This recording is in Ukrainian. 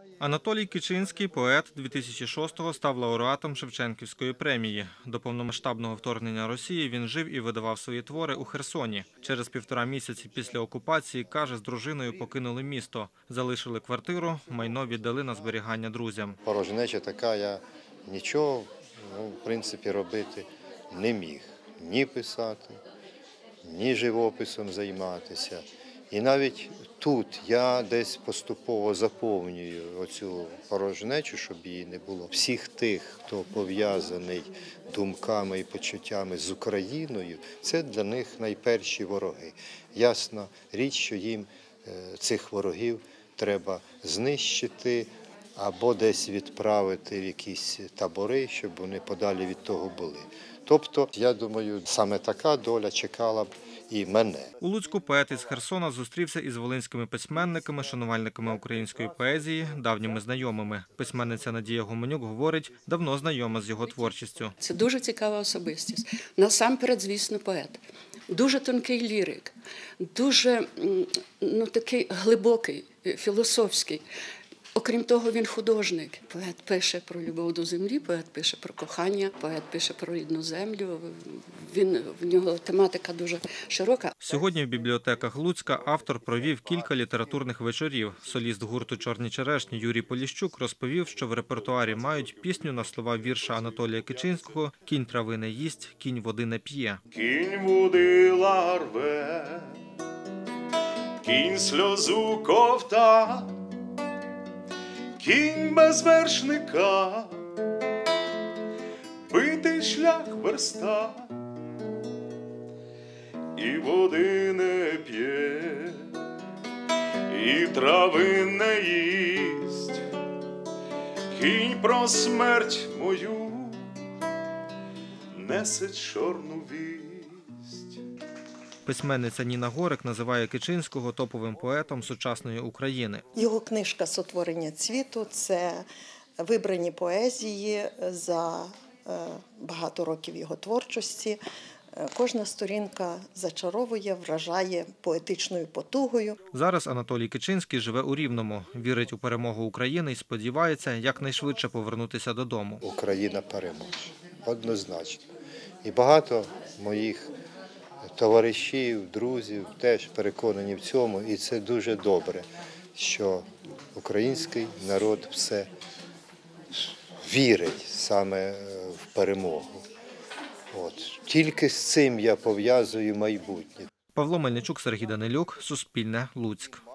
Анатолій Кичинський, поет, 2006-го став лауреатом Шевченківської премії. До повномасштабного вторгнення Росії він жив і видавав свої твори у Херсоні. Через 1,5 місяці після окупації, каже, з дружиною покинули місто. Залишили квартиру, майно віддали на зберігання друзям. Порожнеча така, я нічого, в принципі, робити не міг. Ні писати, ні живописом займатися. І навіть тут я десь поступово заповнюю оцю порожнечу, щоб її не було. Всіх тих, хто пов'язаний думками і почуттями з Україною, це для них найперші вороги. Ясна річ, що їм цих ворогів треба знищити або десь відправити в якісь табори, щоб вони подалі від того були. Тобто, я думаю, саме така доля чекала б і мене. У Луцьку поет із Херсона зустрівся із волинськими письменниками, шанувальниками української поезії, давніми знайомими. Письменниця Надія Гуменюк говорить, давно знайома з його творчістю. Це дуже цікава особистість. Насамперед, звісно, поет. Дуже тонкий лірик, дуже такий глибокий, філософський. Окрім того, він художник. Поет пише про любов до землі, поет пише про кохання, поет пише про рідну землю. В нього тематика дуже широка. Сьогодні в бібліотеках Луцька автор провів кілька літературних вечорів. Соліст гурту «Чорні черешні» Юрій Поліщук розповів, що в репертуарі мають пісню на слова вірша Анатолія Кичинського «Кінь трави не їсть, кінь води не п'є». Кінь води рве, кінь сльозу ковта, кінь без вершника, битий шлях верста, і води не п'є, і трави не їсть, кінь про смерть мою несе чорну вість. Письменниця Ніна Горик називає Кичинського топовим поетом сучасної України. Його книжка «Сотворення цвіту» – це вибрані поезії за багато років його творчості. Кожна сторінка зачаровує, вражає поетичною потугою. Зараз Анатолій Кичинський живе у Рівному, вірить у перемогу України і сподівається якнайшвидше повернутися додому. Україна переможе, однозначно. І багато моїх товаришів, друзів теж переконані в цьому, і це дуже добре, що український народ все вірить саме в перемогу. Тільки з цим я пов'язую майбутнє. Павло Мельничук, Сергій Данилюк, Суспільне, Луцьк.